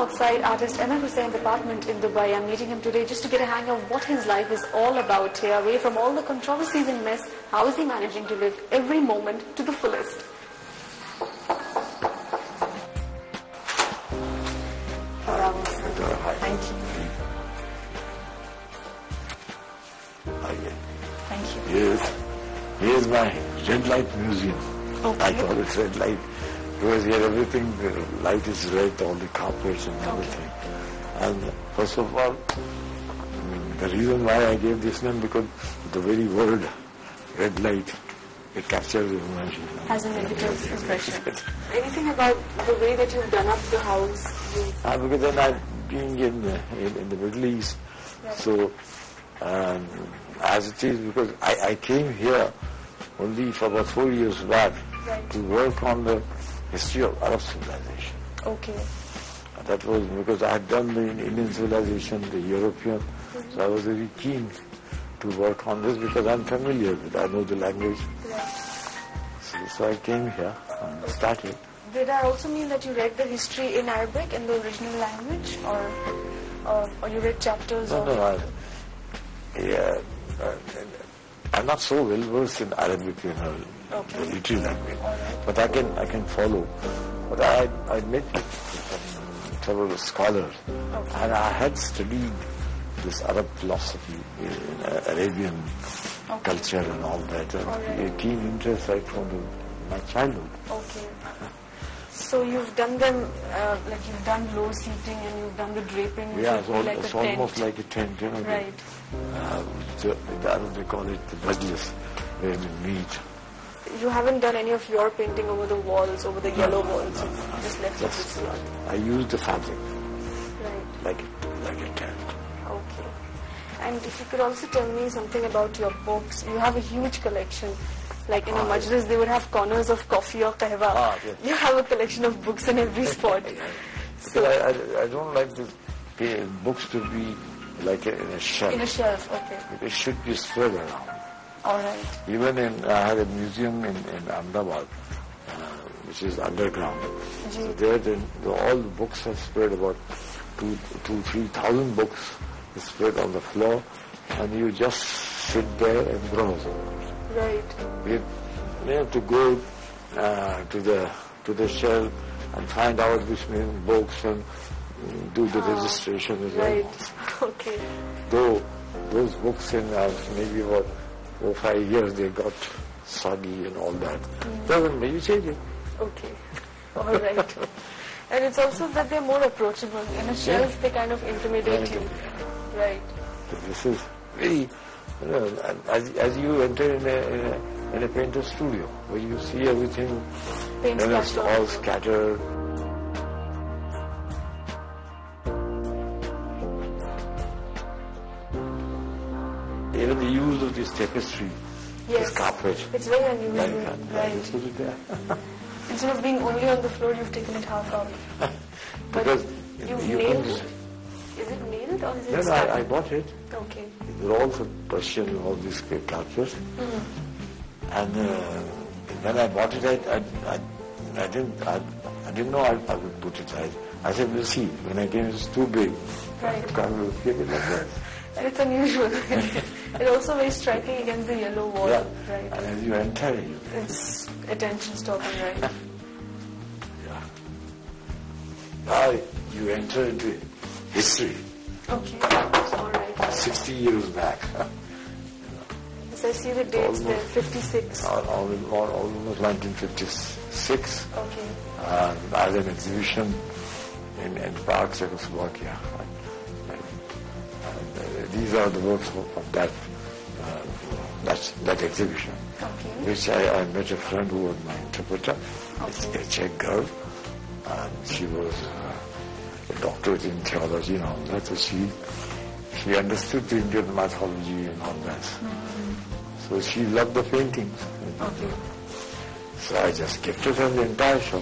outside artist Husain's apartment in Dubai. I'm meeting him today just to get a hang of what his life is all about here. Away from all the controversies and mess, how is he managing to live every moment to the fullest? Thank you. Thank you. Yes. Here's my red light museum. Okay. I call it red light because here everything, the light is red, all the carpets and everything. And first of all, the reason why I gave this name, because the very word red light, it captures the emotion. Has a negative expression. Anything about the way that you've done up the house? Because then I've been in the Middle East, right. So as it is, because I came here only for about 4 years back, right, to work on the history of Arab civilization. Okay. That was because I had done the Indian civilization, the European, so I was very keen to work on this because I'm familiar with it. I know the language. Right. So I came here and started. Did I also mean that you read the history in Arabic, in the original language, or you read chapters? No. I'm not so well versed in Arabic, okay, the literary language, right, but I can follow. But I met several scholars, okay, and I had studied this Arab philosophy, Arabian culture and all that, and a keen interest right from my childhood. Okay. So you've done them, like you've done low seating and you've done the draping. Yeah, it's almost like a tent, Right. The Arab, they call it the majlis, where they meet. You haven't done any of your painting over the walls, over the yellow walls. You just left it this lot. I used the fabric, Right. like a tent. Okay. And if you could also tell me something about your books. You have a huge collection. Like in a majlis, they would have corners of coffee or qahwa. Yes. You have a collection of books in every spot. So I don't like the books to be like in a shelf. In a shelf, okay. It should be spread around. All right. Even I had a museum in Ahmedabad, which is underground. So there, all the books are spread, about 3,000 books spread on the floor, and you just sit there and browse. Right. We have to go to the shelf and find out which many books and do the registration as well. Right. Okay. Though those books in maybe about 4 or 5 years they got soggy and all that. Doesn't mean you change it. Okay. All right. And it's also that they're more approachable. In a shelf, they kind of intimidate you. Right. So this is very, as you enter in a painter's studio, where you see everything, it's all scattered. Even the use of this tapestry, this carpet. It's very unusual. Right. Put it there. Instead of being only on the floor, you've taken it half out. Because you've nailed it. Is it nailed or is it? No, I bought it. Okay. They're all for Persian, all these carpets. And when I bought it, I didn't know I would put it. I said, we'll see. When I came, it's too big. Right. I will give it like that. And it's unusual. It's also very striking against the yellow wall. Yeah. Right. And as you enter, it's attention-stopping, right? Yeah. Now you enter into history. Okay. All right. 60 years back. So I see the dates there, 56. Almost 1956. Okay. I had an exhibition in Prague, Czechoslovakia. These are the works of that exhibition, which I met a friend who was my interpreter. It's a Czech girl, and she was a doctorate in theology and all that. So she understood the Indian mythology and all that. So she loved the paintings. So I just gifted her the entire show.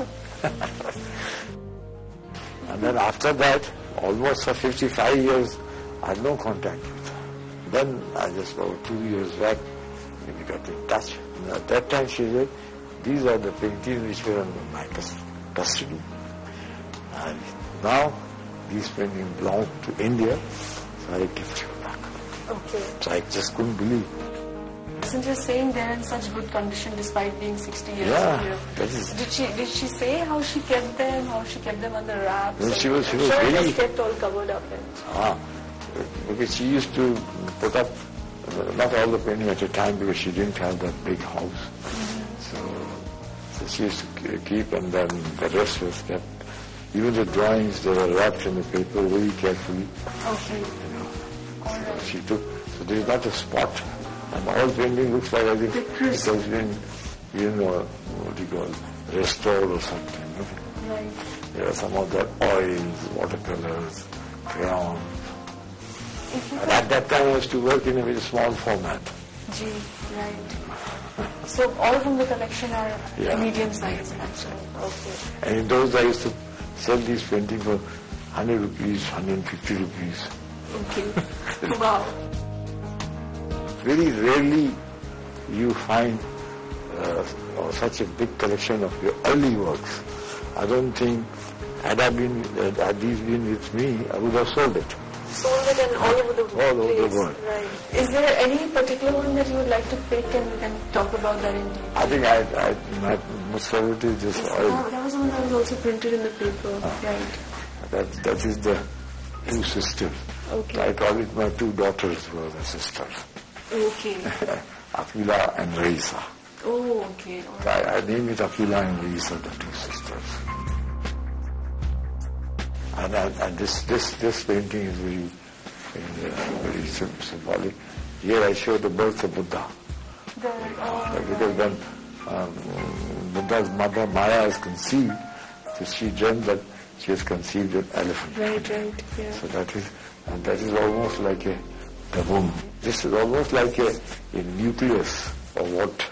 And then after that, almost for 55 years, I had no contact with her. Then I just about 2 years back, we got in touch. And at that time she said, these are the paintings which were under my custody. And Now, these paintings belong to India, so I gift you back. Okay. So I just couldn't believe. Since you're saying they're in such good condition despite being 60 years Yeah, old. that is. Did she say how she kept them? How she kept them on the wraps? No, she was sure really. it was kept all covered up. Because she used to put up not all the painting at a time because she didn't have that big house. So she used to keep, and then the rest was kept. Even the drawings, they were wrapped in the paper very carefully. Okay. So she took. So there is not a spot. And all painting looks like as if it has been, what do you call, restored or something. Right. There are some of the oils, watercolors, crayons. And at that time I used to work in a very small format. Gee, right. So all from the collection are medium size. Okay. And in those days I used to sell these paintings for 100 rupees, 150 rupees. Okay. Wow. Very rarely you find such a big collection of your early works. I don't think, had these been with me, I would have sold it. Sold it and all over the world. All over the world. Right. Is there any particular one that you would like to pick and talk about that in detail? I think my most favorite is this oil. That was one that was also printed in the paper. Right. That is the two sisters. Okay. I call it my two daughters were the sisters. Okay. Akila and Raisa. Oh, okay. I named it Akila and Raisa, the two sisters. And this painting is very symbolic. Here I show the birth of Buddha. Because when Buddha's mother Maya is conceived, so she dreamt that she has conceived an elephant. Right, yeah. So that is almost like the womb. This is almost like a nucleus of what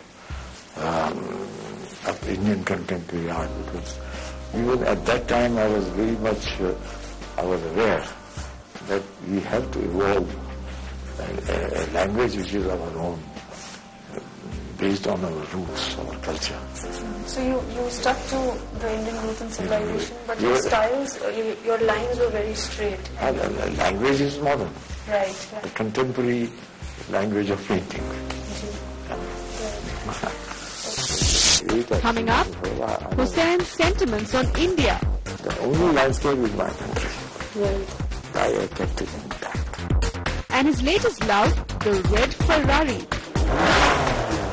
of Indian contemporary art. Because even at that time I was very much, I was aware that we have to evolve a language which is our own, based on our roots, our culture. So you stuck to the Indian roots and civilization, but your styles, your lines were very straight. Language is modern. Right. The contemporary language of painting. Coming up, Husain's sentiments on India. The only landscape is my country. Right. I kept it intact. And his latest love, the red Ferrari.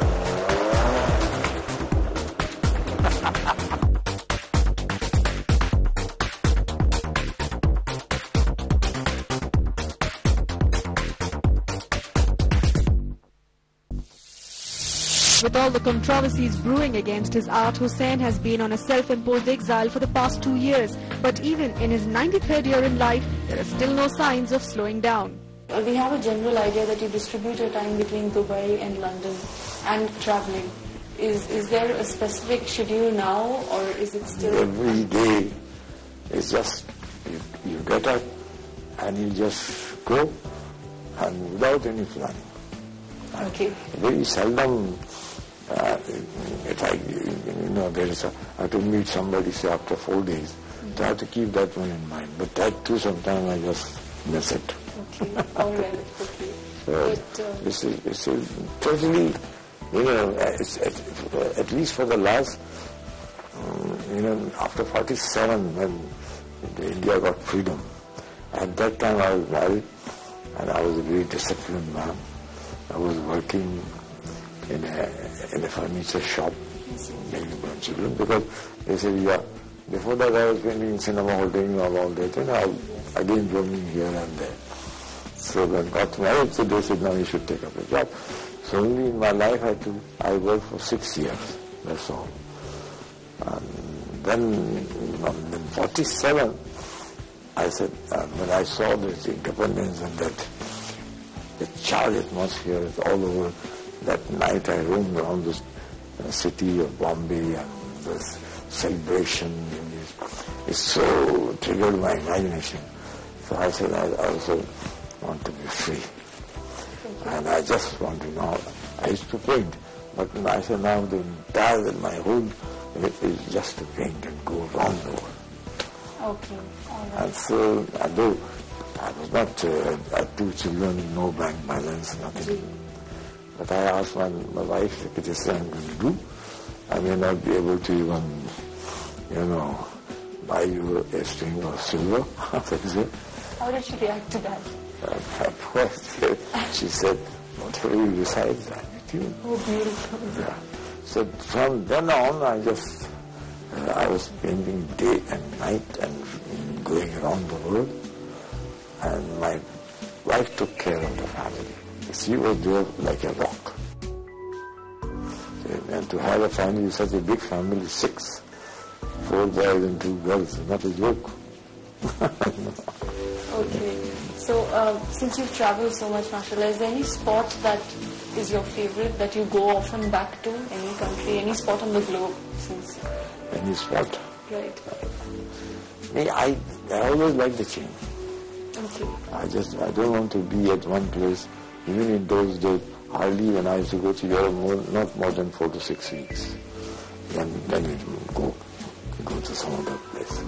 With all the controversies brewing against his art, Husain has been on a self-imposed exile for the past 2 years. But even in his 93rd year in life, there are still no signs of slowing down. We have a general idea that you distribute your time between Dubai and London and traveling. Is there a specific schedule now, or is it still... Every day is just, you get up and you just go, and without any planning. Okay. Very seldom, if I have to meet somebody, say, after 4 days, so I have to keep that one in mind. But that too, sometimes I just miss it. Okay, all right, okay. So this is totally, it's at least for the last, after 47, when India got freedom, at that time I was married, and I was a very disciplined man. I was working in a furniture shop, making my children, because they said, before that I was painting in cinema, holding all that, again roaming here and there. So when I got married, so they said, now you should take up a job. So only in my life I worked for 6 years, that's all. And then in 47, I said, when I saw this independence and that the charged atmosphere is all over, that night I roamed around this city of Bombay, and this celebration, it so triggered my imagination. So I said, I also want to be free. And I just want to know, I used to paint, but I said now my whole is just to paint and go around the world. Okay. All right. And so, although I was not, I had 2 children, no bank balance, nothing. But I asked my wife, if it is I'm going to do, I may not be able to even, buy you a string of silver. How did she react to that? Of course, she said, whatever you decide, I'm with you. Oh, beautiful. Yeah. So from then on, I was spending day and night and going around the world. And my wife took care of the family. She was there like a rock. And to have a family, such a big family, 6, 4 boys and 2 girls, not a joke. Okay. So, since you've traveled so much, mashallah, is there any spot that is your favorite, that you go often back to? Any country, any spot on the globe? Any spot? Right. I always like the change. Okay. I don't want to be at one place. Even in those days, hardly when I used to go to Europe, not more than 4 to 6 weeks. Then we go to some other place.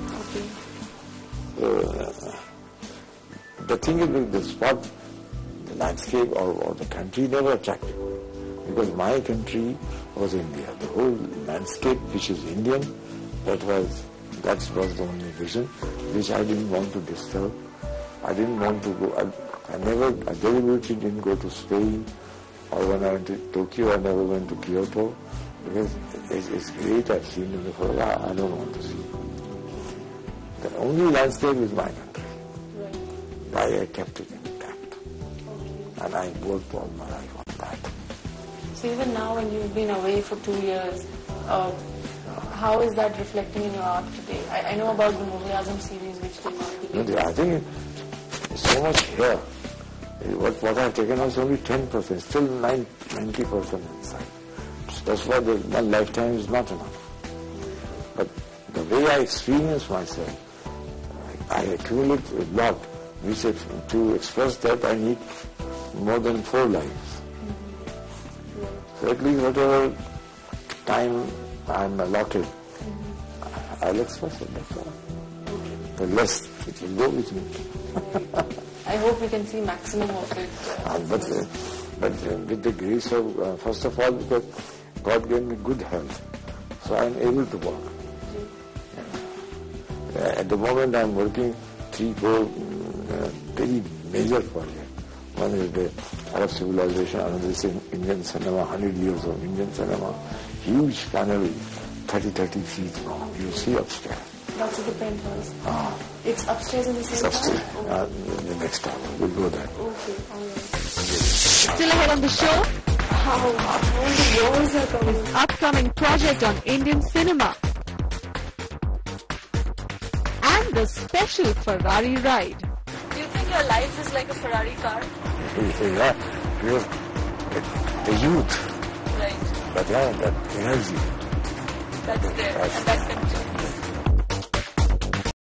Okay. The thing is with the spot, the landscape or the country never attracted me. Because my country was India. The whole landscape, which is Indian, that was the only vision, which I didn't want to disturb. I didn't want to go. I deliberately didn't go to Spain, or when I went to Tokyo, I never went to Kyoto, because it's great, I've seen it before, I don't want to see it. The only landscape is my country. Right. I kept it intact. Okay. And I worked all my life on that. So even now when you've been away for 2 years, how is that reflecting in your art today? I know about the Mughal-e-Azam series, which they I think it's so much here. What I've taken out is only 10%, still 90% inside. So that's why one lifetime is not enough. But the way I experience myself, I accumulate a lot, which to express that I need more than 4 lives. So at least whatever time I'm allotted, I'll express it, that's all. The less it will go with me. I hope we can see maximum of it. But with the grace of, first of all, because God gave me good health, so I'm able to work. At the moment I'm working 3-4 very major projects. One is the Arab civilization, another is Indian cinema, 100 years of Indian cinema. Huge panel, 30 feet long. You see upstairs. That's at the penthouse. It's upstairs in the same upstairs. house? The next time we'll go there. Okay, alright. Still ahead on the show, How all the years are coming. upcoming project on Indian cinema. And the special Ferrari ride. Do you think your life is like a Ferrari car? Yeah, because the youth, Right. but yeah, that energy. That's there. And that continues.